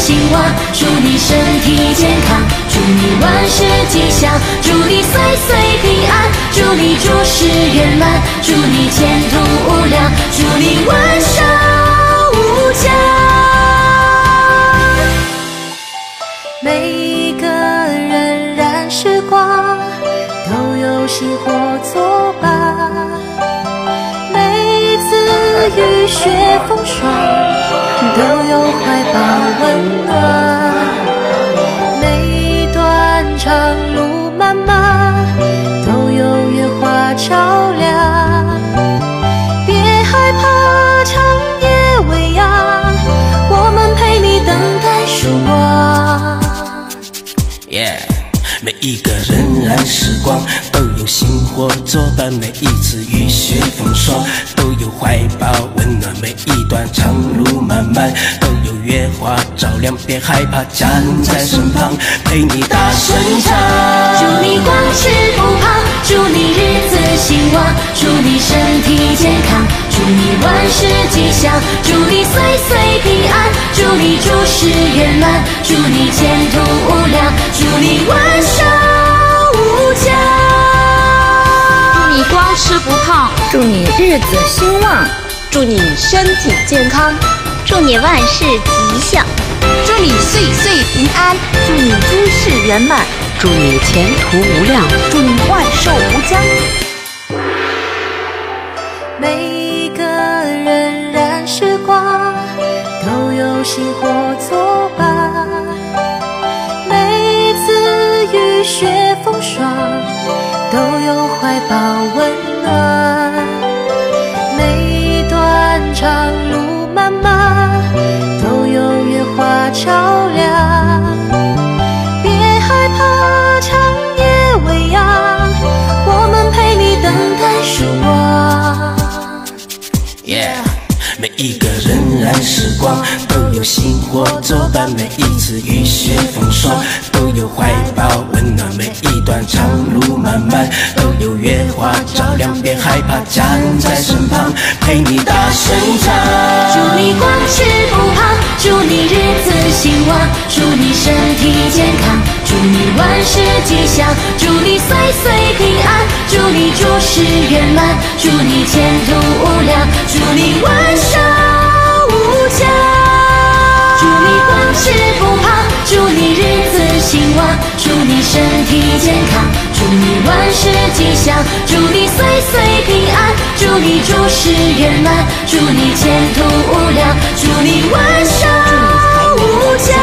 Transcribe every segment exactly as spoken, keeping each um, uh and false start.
兴旺，祝你身体健康，祝你万事吉祥，祝你岁岁平安，祝你诸事圆满，祝你前途无量，祝你万寿无疆。每一个人燃时光，都有星火作伴，每一次雨雪风霜，都有怀抱温暖，每一段长路漫漫，都有月华照亮。别害怕长夜未央，我们陪你等待曙光。 Yeah， 每一个人燃时光，都有星火作伴，每一次雨雪风霜，都有怀抱温暖，每一段长路漫漫，都有月华照亮。别害怕，家人在身旁，陪你大声唱。 祝你光吃不胖，祝你日子兴旺，祝你身体健康，祝你万事吉祥，祝你岁岁平安，祝你诸事圆满，祝你前途无量，祝你万寿无疆。 祝你光吃不胖， 祝你日子兴旺， 祝你身体健康， 祝你万事吉祥， 祝你岁岁平安，祝你诸事圆满，祝你前途无量，祝你万寿无疆。 每一个人燃时光，都有星火作伴，每一次雨雪风霜，都有怀抱温暖，每一段长路漫漫，都有月华照亮。别害怕长夜未央，我们陪你等待曙光。 Yeah， 每一个人燃时光，都有星火作伴，每一次雨雪风霜，都有怀抱温暖，每一段长路漫漫，都有月华照亮。别害怕，家人在身旁，陪你大声唱。 祝你光吃不胖，祝你日子兴旺，祝你身体健康，祝你万事吉祥，祝你岁岁平安，祝你诸事圆满，祝你前途无量，祝你万寿无疆。祝你光吃不胖，祝你日子兴旺，祝你身体健康，祝你万事吉祥，祝你岁岁平安，祝你诸事圆满，祝你前途无量，祝你万寿无疆。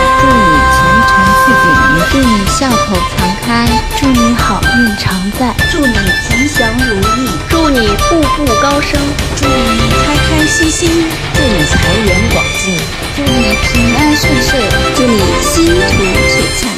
祝你笑口常开，祝你好运常在， 祝你吉祥如意，祝你步步高升，祝你开开心心，祝你财源广进， 祝你平安顺遂， 祝你心途璀璨。